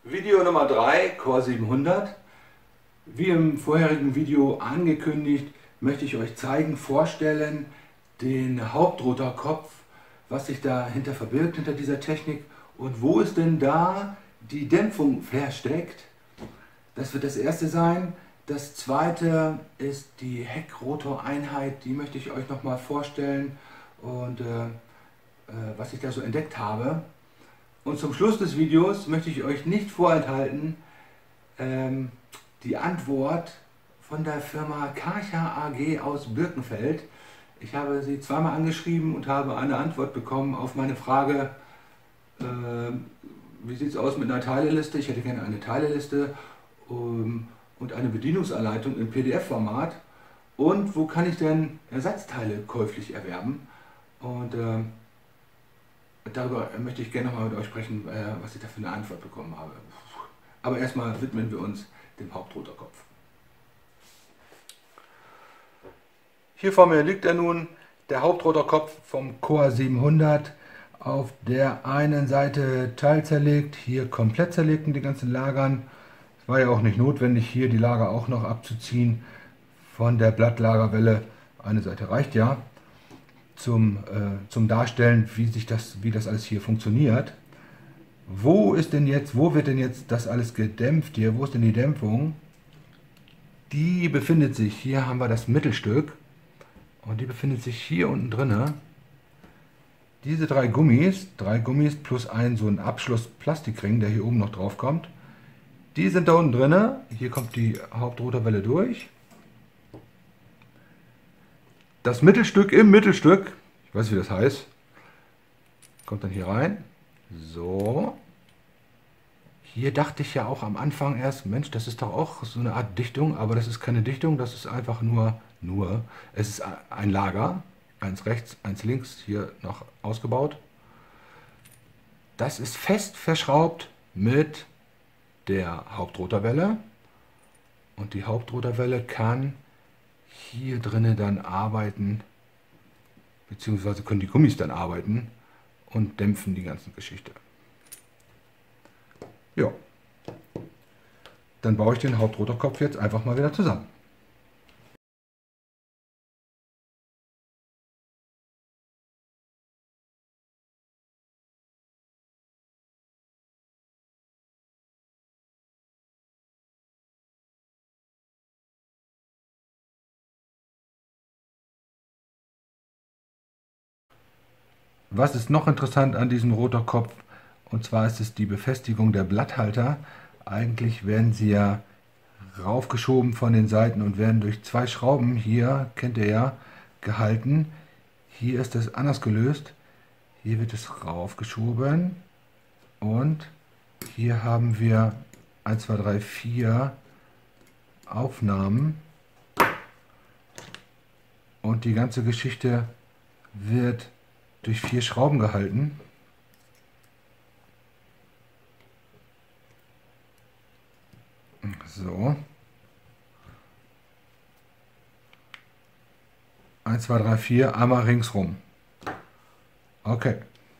Video Nummer 3, Core 700. Wie im vorherigen Video angekündigt, möchte ich euch zeigen, vorstellen, den Hauptrotorkopf, was sich dahinter verbirgt, hinter dieser Technik und wo ist denn da die Dämpfung versteckt. Das wird das erste sein. Das zweite ist die Heckrotoreinheit, die möchte ich euch nochmal vorstellen und was ich da so entdeckt habe. Und zum Schluss des Videos möchte ich euch nicht vorenthalten, die Antwort von der Firma Karcher AG aus Birkenfeld. Ich habe sie zweimal angeschrieben und habe eine Antwort bekommen auf meine Frage, wie sieht es aus mit einer Teileliste? Ich hätte gerne eine Teileliste und eine Bedienungsanleitung im PDF-Format. Und wo kann ich denn Ersatzteile käuflich erwerben? Und darüber möchte ich gerne nochmal mit euch sprechen, was ich da für eine Antwort bekommen habe. Aber erstmal widmen wir uns dem Hauptrotorkopf. Hier vor mir liegt er nun, der Hauptrotorkopf vom Core 700. Auf der einen Seite teilzerlegt, hier komplett zerlegt in die ganzen Lagern. Es war ja auch nicht notwendig, hier die Lager auch noch abzuziehen von der Blattlagerwelle. Eine Seite reicht ja zum Darstellen, wie das alles hier funktioniert. Wo wird denn jetzt das alles gedämpft hier? Wo ist denn die Dämpfung? Die befindet sich, hier haben wir das Mittelstück und die befindet sich hier unten drinne. Diese drei Gummis plus so ein Abschlussplastikring, der hier oben noch drauf kommt, die sind da unten drinne. Hier kommt die Hauptrotorwelle durch. Das Mittelstück im Mittelstück, ich weiß nicht, wie das heißt, kommt dann hier rein. So. Hier dachte ich ja auch am Anfang erst, Mensch, das ist doch auch so eine Art Dichtung, aber das ist keine Dichtung, das ist einfach es ist ein Lager, eins rechts, eins links, hier noch ausgebaut. Das ist fest verschraubt mit der Hauptrotorwelle und die Hauptrotorwelle kann hier drinnen dann arbeiten, beziehungsweise können die Gummis dann arbeiten und dämpfen die ganze Geschichte. Ja, dann baue ich den Hauptrotorkopf jetzt einfach mal wieder zusammen. Was ist noch interessant an diesem Rotorkopf? Und zwar ist es die Befestigung der Blatthalter. Eigentlich werden sie ja raufgeschoben von den Seiten und werden durch zwei Schrauben, hier kennt ihr ja, gehalten. Hier ist es anders gelöst. Hier wird es raufgeschoben und hier haben wir 1, 2, 3, 4 Aufnahmen. Und die ganze Geschichte wird durch 4 Schrauben gehalten. So. 1, 2, 3, 4, einmal ringsrum. Okay.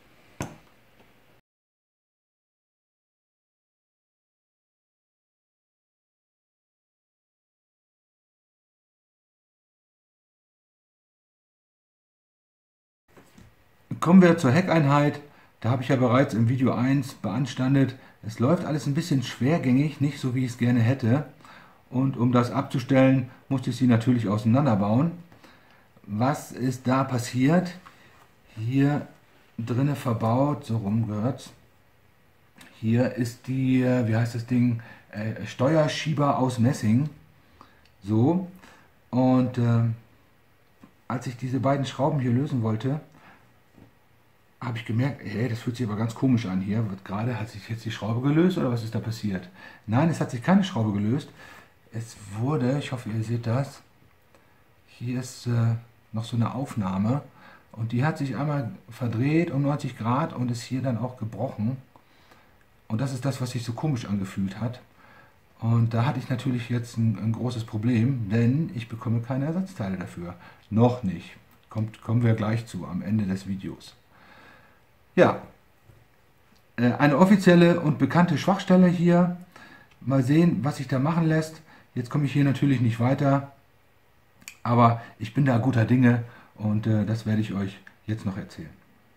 Kommen wir zur Heckeinheit. Da habe ich ja bereits im Video 1 beanstandet. Es läuft alles ein bisschen schwergängig, nicht so wie ich es gerne hätte. Und um das abzustellen, musste ich sie natürlich auseinanderbauen. Was ist da passiert? Hier drinnen verbaut, so rum gehört. Hier ist die, wie heißt das Ding, Steuerschieber aus Messing. So. Und als ich diese beiden Schrauben hier lösen wollte, habe ich gemerkt, hey, das fühlt sich aber ganz komisch an hier. Hat sich jetzt die Schraube gelöst oder was ist da passiert? Nein, es hat sich keine Schraube gelöst. Es wurde, ich hoffe, ihr seht das, hier ist noch so eine Aufnahme und die hat sich einmal verdreht um 90 Grad und ist hier dann auch gebrochen. Und das ist das, was sich so komisch angefühlt hat. Und da hatte ich natürlich jetzt ein großes Problem, denn ich bekomme keine Ersatzteile dafür. Noch nicht. Kommen wir gleich zu am Ende des Videos. Ja, Eine offizielle und bekannte Schwachstelle hier. Mal sehen, was sich da machen lässt. Jetzt komme ich hier natürlich nicht weiter, aber ich bin da guter Dinge und das werde ich euch jetzt noch erzählen.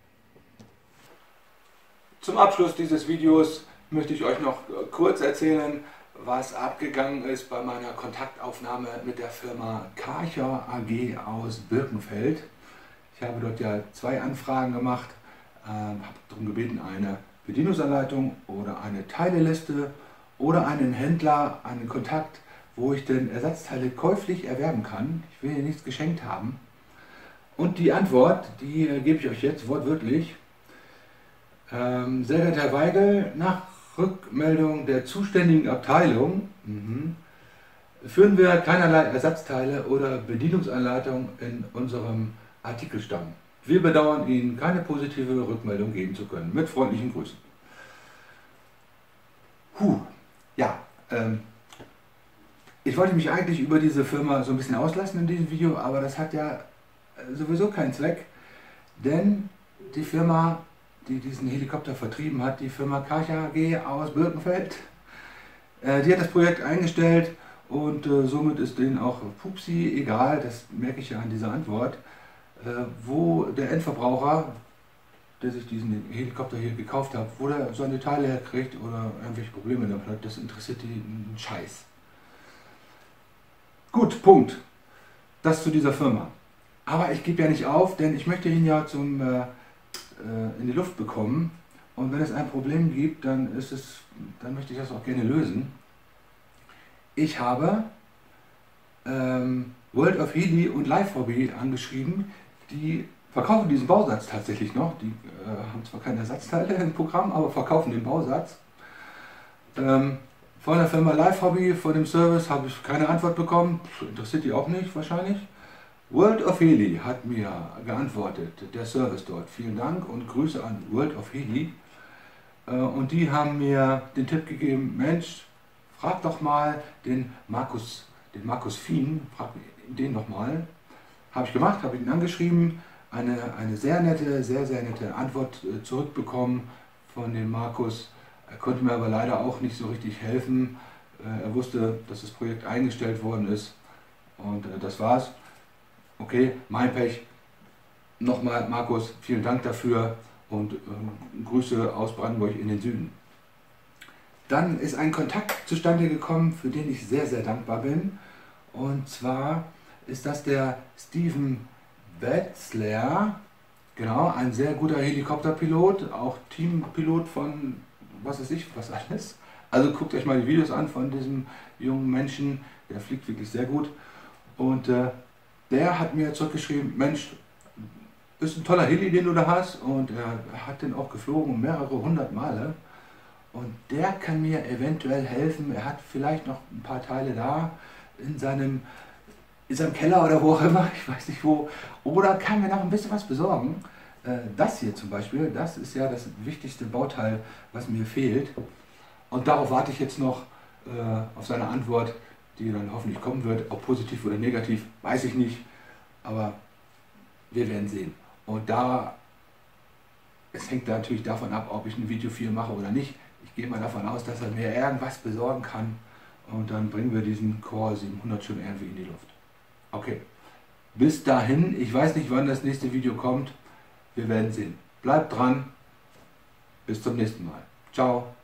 Zum Abschluss dieses Videos möchte ich euch noch kurz erzählen, was abgegangen ist bei meiner Kontaktaufnahme mit der Firma Karcher AG aus Birkenfeld. Ich habe dort ja 2 Anfragen gemacht, habe darum gebeten, eine Bedienungsanleitung oder eine Teileliste oder einen Händler, einen Kontakt, wo ich denn Ersatzteile käuflich erwerben kann. Ich will hier nichts geschenkt haben. Und die Antwort, die gebe ich euch jetzt wortwörtlich. Sehr geehrter Herr Weigel, nach Rückmeldung der zuständigen Abteilung führen wir keinerlei Ersatzteile oder Bedienungsanleitung in unserem Artikelstamm. Wir bedauern Ihnen keine positive Rückmeldung geben zu können. Mit freundlichen Grüßen. Ja, ich wollte mich eigentlich über diese Firma so ein bisschen auslassen in diesem Video, aber das hat ja sowieso keinen Zweck, denn die Firma, die diesen Helikopter vertrieben hat, die Firma Karcher AG aus Birkenfeld, die hat das Projekt eingestellt und somit ist denen auch Pupsi egal, das merke ich ja an dieser Antwort, wo der Endverbraucher, der sich diesen Helikopter hier gekauft hat, wo der seine Teile herkriegt oder irgendwelche Probleme damit hat, das interessiert die einen Scheiß. Gut, Punkt. Das zu dieser Firma. Aber ich gebe ja nicht auf, denn ich möchte ihn ja in die Luft bekommen. Und wenn es ein Problem gibt, dann möchte ich das auch gerne lösen. Ich habe World of Heli und Live Hobby angeschrieben, die verkaufen diesen Bausatz tatsächlich noch. Die haben zwar keine Ersatzteile im Programm, aber verkaufen den Bausatz. Von der Firma Live Hobby, von dem Service, habe ich keine Antwort bekommen. Interessiert die auch nicht wahrscheinlich. World of Heli hat mir geantwortet, der Service dort. Vielen Dank und Grüße an World of Heli. Und die haben mir den Tipp gegeben, Mensch, frag doch mal den Markus Fien, frag den doch mal. Habe ich gemacht, habe ihn angeschrieben, eine sehr nette Antwort zurückbekommen von dem Markus. Er konnte mir aber leider auch nicht so richtig helfen. Er wusste, dass das Projekt eingestellt worden ist und das war's. Okay, mein Pech. Nochmal Markus, vielen Dank dafür und Grüße aus Brandenburg in den Süden. Dann ist ein Kontakt zustande gekommen, für den ich sehr dankbar bin. Und zwar ist das der Steven Wetzler, genau, ein sehr guter Helikopterpilot, auch Teampilot von was weiß ich, was alles. Also guckt euch mal die Videos an von diesem jungen Menschen, der fliegt wirklich sehr gut. Und der hat mir zurückgeschrieben, Mensch, ist ein toller Heli, den du da hast, und er hat den auch geflogen mehrere 100 Male. Und der kann mir eventuell helfen. Er hat vielleicht noch ein paar Teile da in seinem Keller oder wo auch immer, ich weiß nicht wo. Oder kann mir noch ein bisschen was besorgen. Das hier zum Beispiel, das ist ja das wichtigste Bauteil, was mir fehlt. Und darauf warte ich jetzt noch auf seine Antwort, die dann hoffentlich kommen wird. Ob positiv oder negativ, weiß ich nicht. Aber wir werden sehen. Und es hängt da natürlich davon ab, ob ich ein Video 4 mache oder nicht. Ich gehe mal davon aus, dass er mir irgendwas besorgen kann. Und dann bringen wir diesen Core 700 schon irgendwie in die Luft. Okay. Bis dahin, ich weiß nicht, wann das nächste Video kommt. Wir werden sehen. Bleibt dran. Bis zum nächsten Mal. Ciao.